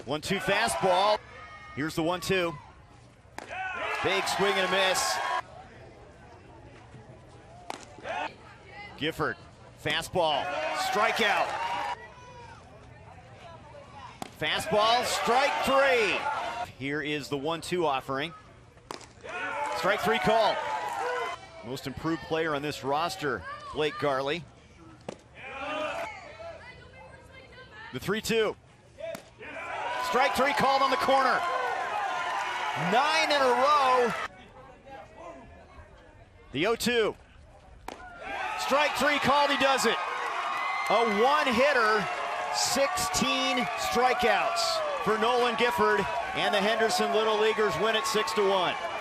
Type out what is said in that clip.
1-2 fastball. Here's the 1-2. Big swing and a miss. Gifford, fastball, strikeout. Fastball, strike 3. Here is the 1-2 offering. Strike 3 call. Most improved player on this roster, Blake Garley. The 3-2. Strike 3 called on the corner. 9 in a row. The 0-2. Strike 3 called, he does it. A one-hitter, 16 strikeouts for Nolan Gifford, and the Henderson Little Leaguers win it 6-1.